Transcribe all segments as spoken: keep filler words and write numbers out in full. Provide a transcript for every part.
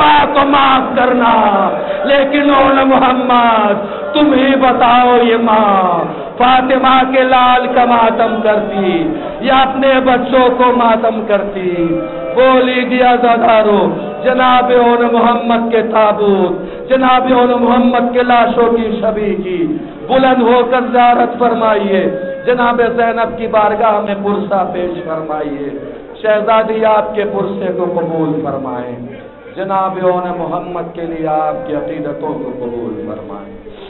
ماں کو معاف کرنا، لیکن اون محمد تم ہی بتاؤ یہ ماں فاطمہ کے لال کا ماتم کرتی یا اپنے بچوں کو ماتم کرتی؟ بولی دیا زادارو، جناب اون محمد کے تابوت، جناب اون محمد کے لاشوں کی شبی کی بلند ہو کر زیارت فرمائیے، جناب زینب کی بارگاہ میں پرسہ پیش فرمائیے، شہزادی آپ کے پرسے کو قبول فرمائیں، جناب اون محمد کے لیے آپ کی عقیدتوں کو قبول فرمائیں۔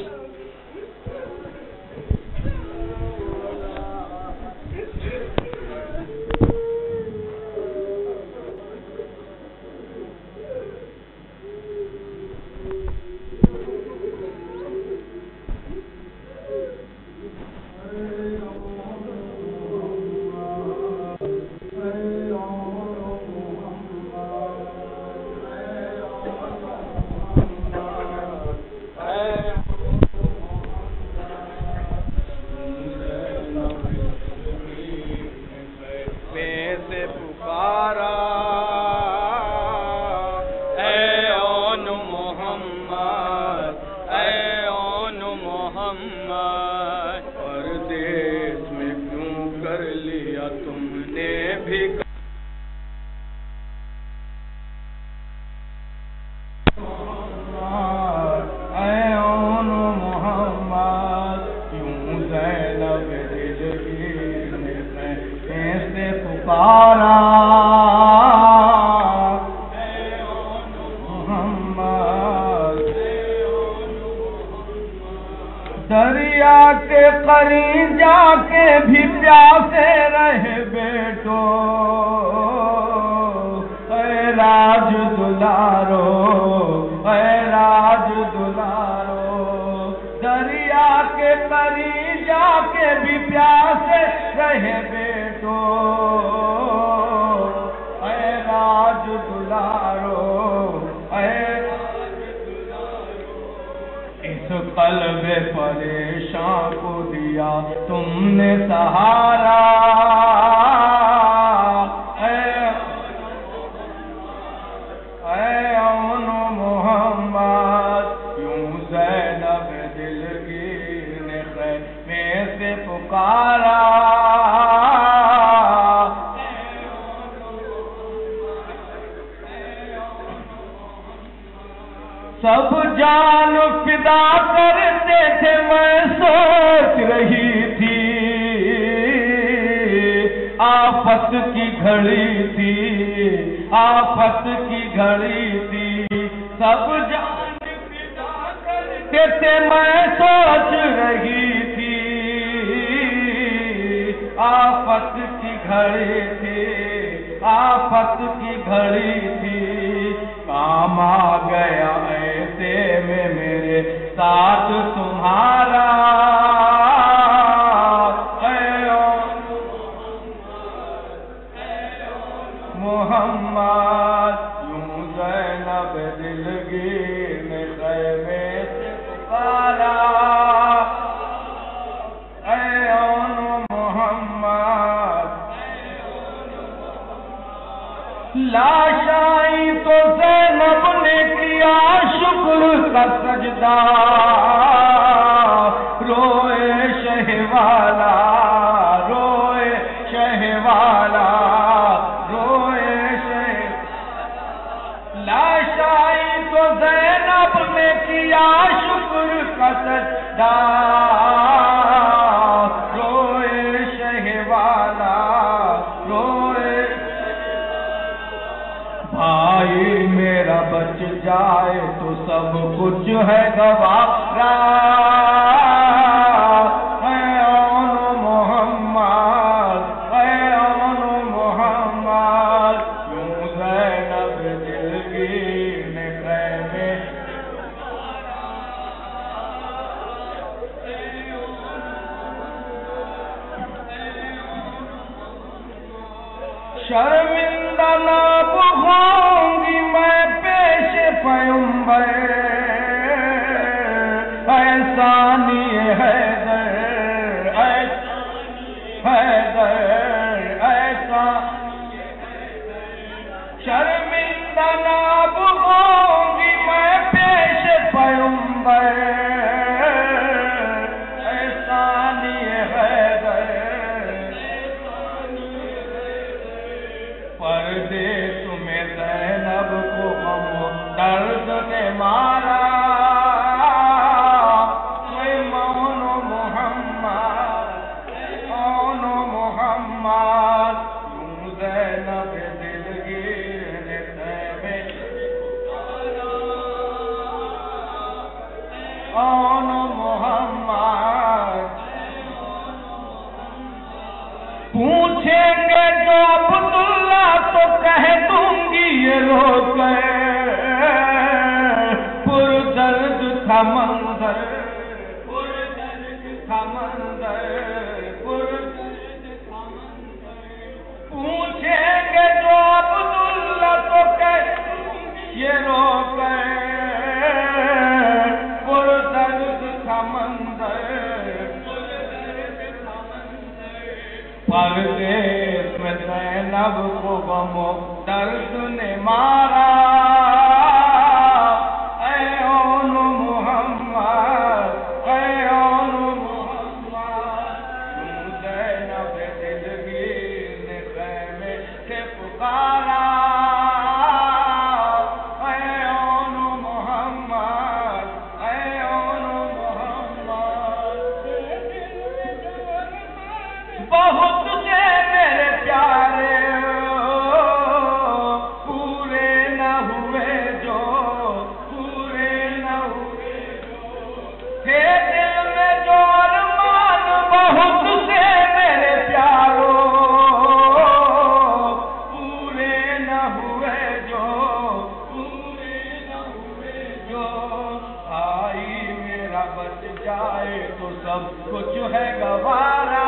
دریا کے قریب جا کے بھی پیاسے رہے بیٹو، اے راج دلارو، اے راج دلارو، دریا کے قریب جا کے بھی پیاسے رہے بیٹو، اے راج دلارو، اے قلب پریشان کو دیا تم نے سہارا، اے اے اون محمد یوں زینب دلگیر نے خیمے سے پکارا، سب جان فدا کرتے تھے، میں سوچ رہی تھی آفت کی گھڑی تھی، آفت کی گھڑی تھی، سب جان فدا کرتے تھے، میں سوچ رہی تھی آفت کی گھڑی تھی، آفت کی گھڑی تھی، کام آ گیا ایسے میں میرے ساتھ تمہارا، اے محمد یوں زینب دلگیر نے خیمے سے پکارا، اے اون محمد لاشائی تو زینب نے کیا شکر کا سجدہ، روئے شہ والا، روئے شہ والا، روئے شہ، لاشائی تو زینب نے کیا شکر کا سجدہ، روئے شہ والا، روئے بھائی میرا بچ جائے تو سب کچھ ہے گوارا، اے اون محمد، اے اون محمد یوں زینب دلگیر نے خیمے، شرمندہ نہ بہوں گی میں پیش پیغمبر، احسانی حیدر، حیدر، ایسا شرمندہ نہ رو گئے پر درد تھا منظر پر درد تھا منظر پر درد تھا منظر پوچھیں گے جو عبداللہ تو کہ یہ رو گئے پر درد تھا منظر پردیس میں زینب کو غم و درد نے مارا اے اون محمد اے اون محمد زینب دلگیر نے خیمے سے پکارا اے اون محمد اے اون محمد بہت کچھ ہے گوارا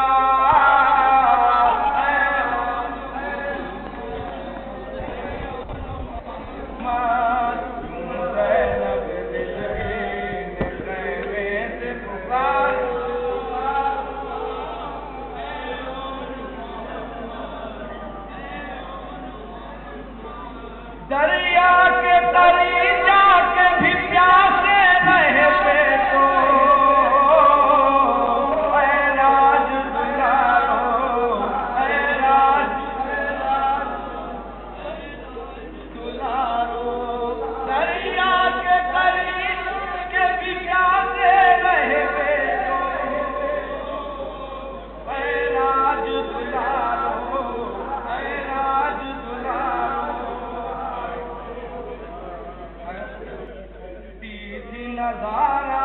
دریا کے قریب جا کے بھی پیاسے رہے پیٹو نظارہ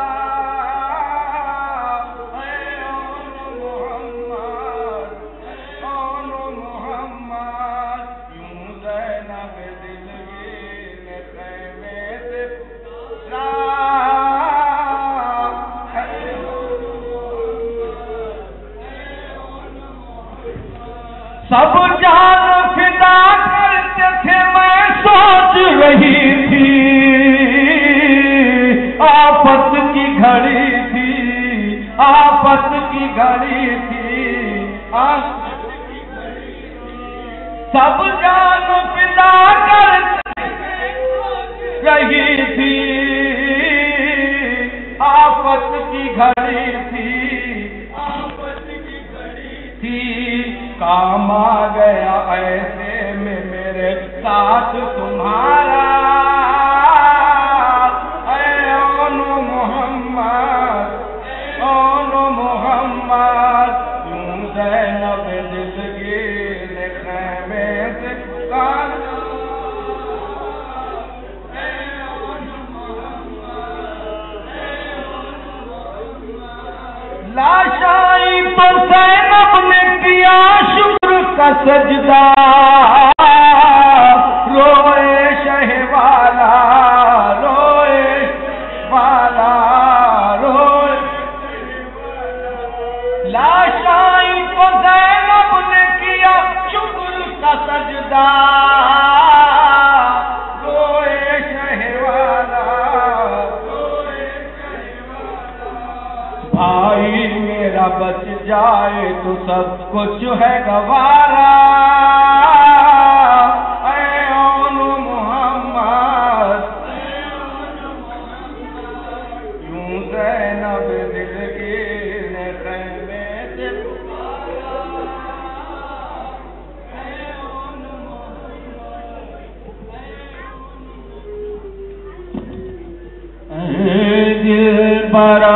اے اون محمد اون محمد یوں زینب دلگیر نے خیمے سے سب جان فدا کرتے تھے میں سوچ رہی تھی آفت کی گھڑی تھی آفت کی گھڑی تھی سب جان فدا کرتے رہی تھی آفت کی گھڑی تھی آفت کی گھڑی تھی کام آ گیا ایسے میں میرے ساتھ تمہارا زینب دلگیر نے خیمے سے پکارا لاشائی پر زینب نے کیا شکر کا سجدہ روئے شہ والا روئے والا روئے لاشائی کو زینب نے کیا شکر کا سجدہ روئے شہ والا بھائی میرا بچ جائے تو سب کچھ ہے گوارا اے اون محمد یوں زینب دلگیر نے خیمے سے دل برا